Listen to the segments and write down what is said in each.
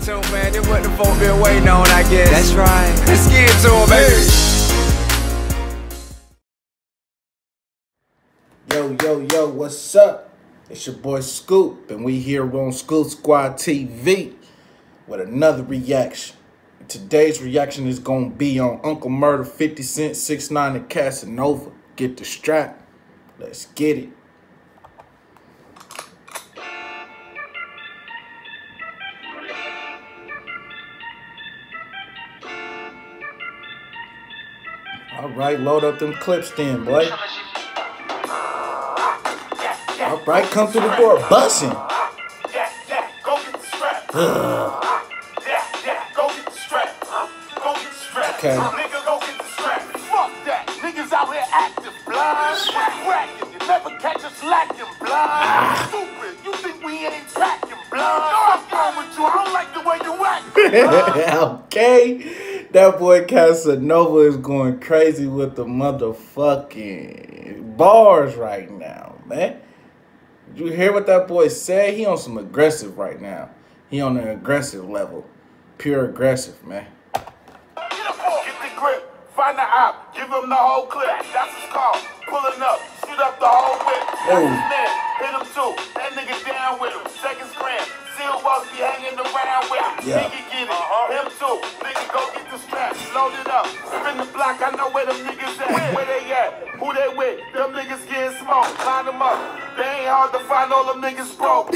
too, man. This what the folk been waiting on, I guess. That's right. Let's get to him, baby. Yo, what's up? It's your boy Scoop, and we here on Scoop Squad TV with another reaction. Today's reaction is gonna be on Uncle Murder, 50 Cent, 6ix9ine, and Casanova. Get the strap. Let's get it. All right, load up them clips then, boy. All right, come through the door, bussin'. Go get the strap. Go get the strap. Go get the strap. Okay. Nigga, go get the strap. Fuck that. Niggas out here active blind. Cracking. You never catch us lacking blind. Stupid. You think we ain't packing blind? What's wrong with you? I don't like the way you act. Okay. That boy Casanova is going crazy with the motherfucking bars right now, man. You hear what that boy said? He on some aggressive right now. He on an aggressive level. Pure aggressive, man. Get the grip. Find the op. Give him the whole clip. That's what's called pulling up. Shoot up the whole whip. That's his man. Hit him too. That nigga down with him. Seconds grand. Still supposed to be hanging around with him. Yeah. Nigga get it. Him too. Nigga go get the strap. Load it up. Spin the block. I know where them niggas at. Where they at? Who they with? Them niggas getting smoked. Line them up. They ain't hard to find. All them niggas broke.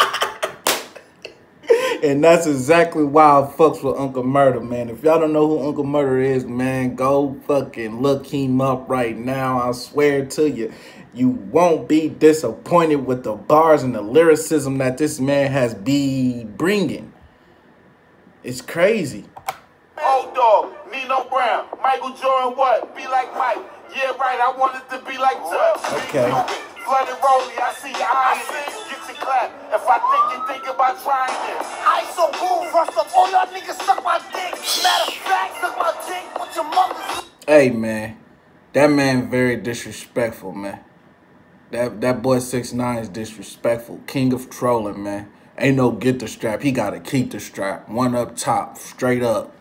And that's exactly why I fucks with Uncle Murder, man. If y'all don't know who Uncle Murder is, man, go fucking look him up right now. I swear to you, you won't be disappointed with the bars and the lyricism that this man has be bringing. It's crazy. Old dog, Nino Brown, Michael Jordan, what? Be like Mike. Yeah, right, I wanted to be like Tuck. Okay. Flooded rolling, I see your eyes. Get your clap. If I think you think about trying it. I so cool, rust up. All y'all niggas suck my dick. Matter of fact, suck my dick with your mother's. Hey, man. That man very disrespectful, man. That boy 6ix9ine is disrespectful. King of trolling, man. Ain't no get the strap. He gotta keep the strap. One up top, straight up.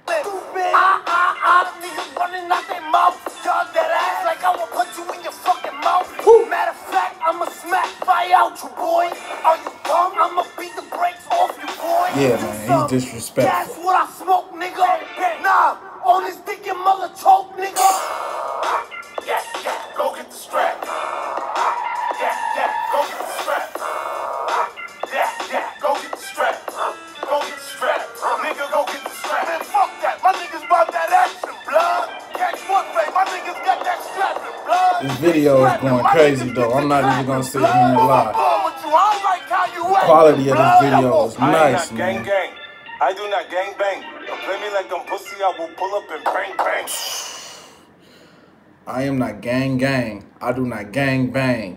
Niggas running out their mouth. Y'all that ass like I will put you in your fucking mouth. Matter of fact, I'ma smack fire out you, boy. Are you dumb? I'ma beat the brakes off you, boy. Yeah, man, he's disrespectful. That's what I smoke, nigga. Nah, on this dick your mother choke, nigga. Yeah, go get the strap. Yeah, go get the strap. Yeah, go get the strap. Go get the strap. Nigga, go get the strap. Man, fuck that. My niggas bought that action, blood. Catch one play. My niggas got that strapping, blood. This video is going crazy, though. I'm not even gonna sit here and lie. Quality of this video is nice, man. Gang. I do not gang bang. Don't play me like them pussy. I will pull up and bang bang. I am not gang. I do not gang bang.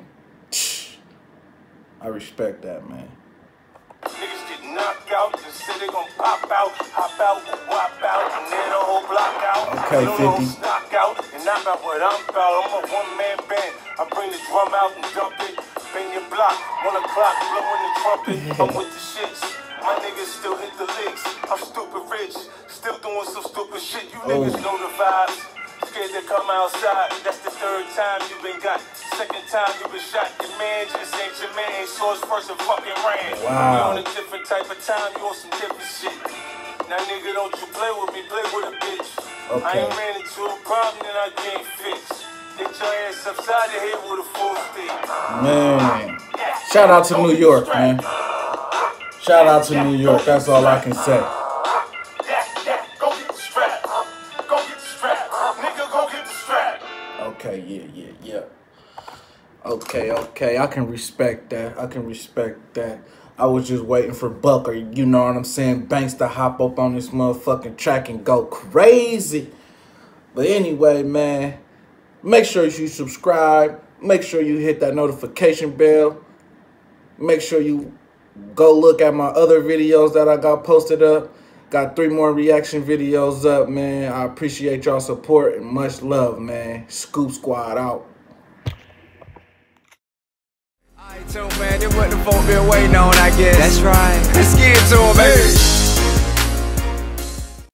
I respect that, man. Niggas get knocked out, just say they gon' pop out, hop out, wop out, and then the whole block out. Okay, 50. Knock out, and I'm not what I'm about. I'm a one-man band. I bring the drum out and dump it. Bang your block, 1 o'clock, blowing the trumpet. I'm with the shits. My niggas still hit the licks. I'm stupid rich, still doing some stupid shit. You niggas know the vibes. Scared to come outside. That's the 3rd time you been got. 2nd time you been shot. Your man just ain't your man. Saw his first and fucking ran. Wow. You on a different type of time. You on some different shit. Now nigga, don't you play with me. Play with a bitch. Okay. I ain't ran into a problem that I can't fix. Get your ass upside the head with a full stick. Man. Shout out to New York, man. Shout out to New York. That's all I can say. Go get the strap. Go get the strap. Nigga, go get the strap. Okay, yeah. Okay. I can respect that. I was just waiting for Buck, or you know what I'm saying, Banks to hop up on this motherfucking track and go crazy. But anyway, man, make sure you subscribe. Make sure you hit that notification bell. Make sure you go look at my other videos that I got posted up. Got 3 more reaction videos up, man. I appreciate y'all support and much love, man. Scoop Squad out. Alright, too, man. This what the folk been waiting on, I guess. That's right. Let's get to him, baby.